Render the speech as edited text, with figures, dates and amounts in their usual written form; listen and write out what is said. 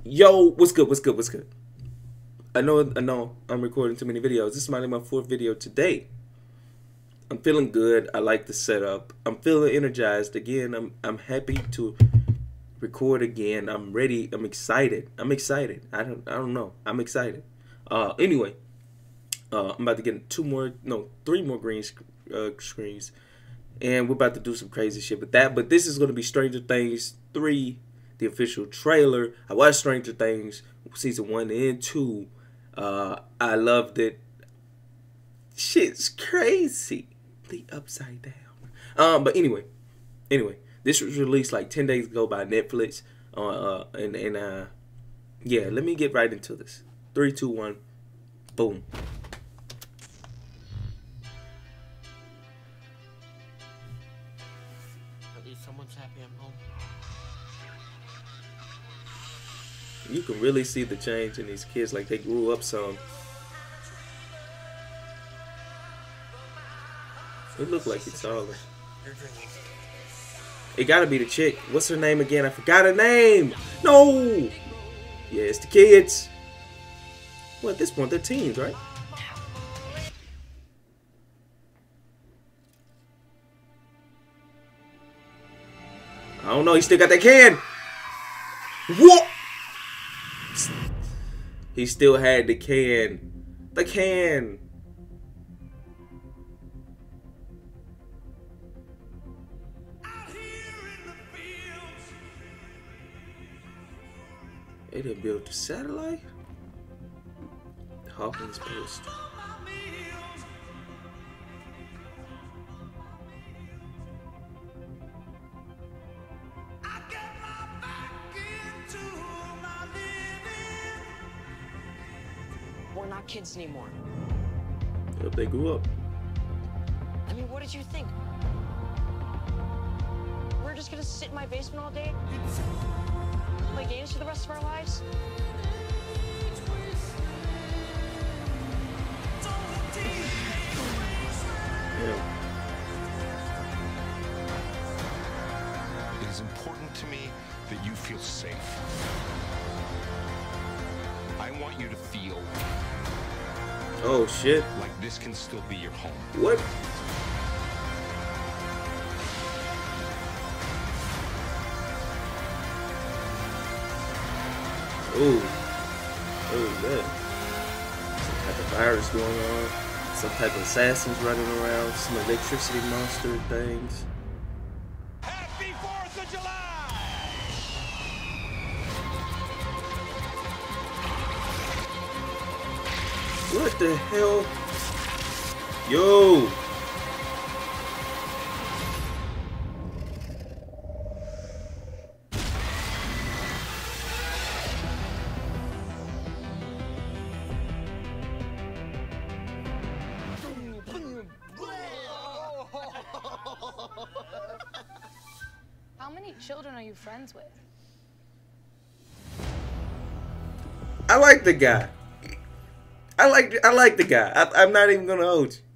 Yo, what's good? What's good? What's good? I know. I'm recording too many videos. This is my fourth video today. I'm feeling good. I like the setup. I'm feeling energized again. I'm happy to record again. I'm ready. I'm excited. I don't know. I'm excited. Anyway, I'm about to get three more green screens, and we're about to do some crazy shit with that. But this is gonna be Stranger Things 3. The official trailer. I watched Stranger Things season 1 and 2. I loved it. Shit's crazy. The Upside Down. But anyway, this was released like 10 days ago by Netflix. Yeah, let me get right into this. 3, 2, 1, boom. At least someone's happy I'm home. You can really see the change in these kids, like they grew up some. It looked like it's taller. It gotta be the chick. What's her name again? I forgot her name. No. Yeah, it's the kids. Well, at this point, they're teens, right? I don't know. He still got that can. What? He still had the can. The can. They didn't build the satellite? Hawkins Post. We're not kids anymore. Yep, they grew up. I mean, what did you think? We're just gonna sit in my basement all day? Play games for the rest of our lives? Yeah. It is important to me that you feel safe. I want you to feel Oh shit. like this can still be your home. What? Ooh. Oh, that. Some type of virus going on. Some type of assassins running around. Some electricity monster things. Happy 4th of July! What the hell? Yo! How many children are you friends with? I like the guy. I like the guy. I'm not even gonna hold you.